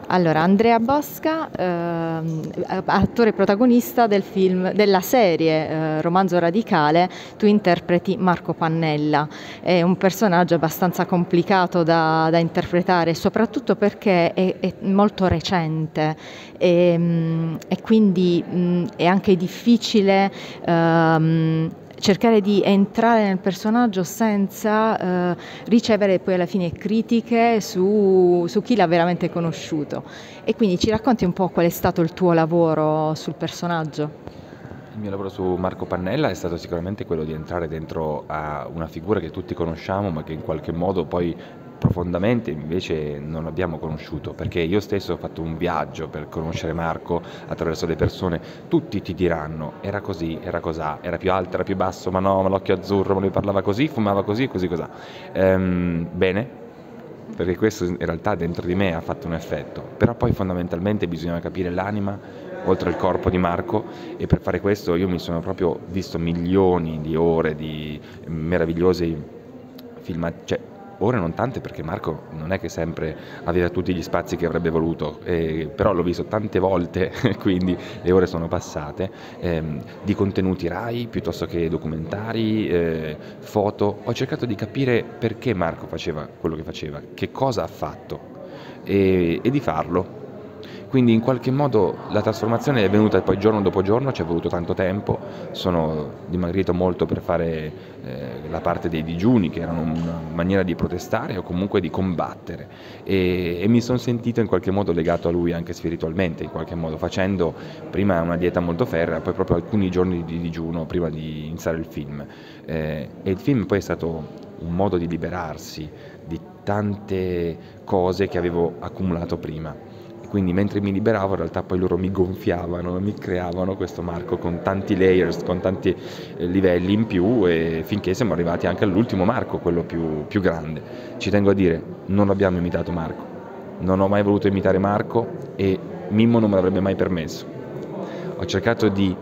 Allora, Andrea Bosca, attore protagonista del film, della serie Romanzo Radicale, tu interpreti Marco Pannella. È un personaggio abbastanza complicato da interpretare, soprattutto perché è molto recente e quindi è anche difficile cercare di entrare nel personaggio senza ricevere poi alla fine critiche su chi l'ha veramente conosciuto. E quindi ci racconti un po' qual è stato il tuo lavoro sul personaggio? Il mio lavoro su Marco Pannella è stato sicuramente quello di entrare dentro a una figura che tutti conosciamo, ma che in qualche modo poi profondamente invece non abbiamo conosciuto, perché io stesso ho fatto un viaggio per conoscere Marco attraverso le persone. Tutti ti diranno era così, era cosà, era più alto, era più basso, ma no, ma l'occhio azzurro, ma lui parlava così, fumava così, così cosà. Bene, perché questo in realtà dentro di me ha fatto un effetto, però poi fondamentalmente bisognava capire l'anima oltre al corpo di Marco, e per fare questo io mi sono proprio visto milioni di ore di meravigliosi filmati, cioè ore non tante, perché Marco non è che sempre aveva tutti gli spazi che avrebbe voluto, però l'ho visto tante volte, quindi le ore sono passate, di contenuti Rai piuttosto che documentari, foto. Ho cercato di capire perché Marco faceva quello che faceva, che cosa ha fatto e di farlo. Quindi in qualche modo la trasformazione è venuta poi giorno dopo giorno, ci è voluto tanto tempo, sono dimagrito molto per fare la parte dei digiuni, che erano una maniera di protestare o comunque di combattere, e mi sono sentito in qualche modo legato a lui anche spiritualmente, in qualche modo, facendo prima una dieta molto ferrea, poi proprio alcuni giorni di digiuno prima di iniziare il film. E il film poi è stato un modo di liberarsi di tante cose che avevo accumulato prima. Quindi mentre mi liberavo in realtà poi loro mi gonfiavano, mi creavano questo Marco con tanti layers, con tanti livelli in più, e finché siamo arrivati anche all'ultimo Marco, quello più grande. Ci tengo a dire, non abbiamo imitato Marco, non ho mai voluto imitare Marco e Mimmo non me l'avrebbe mai permesso. Ho cercato di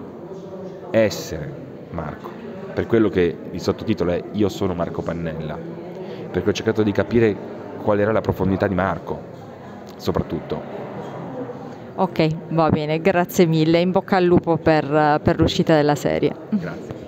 essere Marco, per quello che il sottotitolo è Io sono Marco Pannella, perché ho cercato di capire qual era la profondità di Marco, soprattutto. Ok, va bene, grazie mille, in bocca al lupo per l'uscita della serie. Grazie.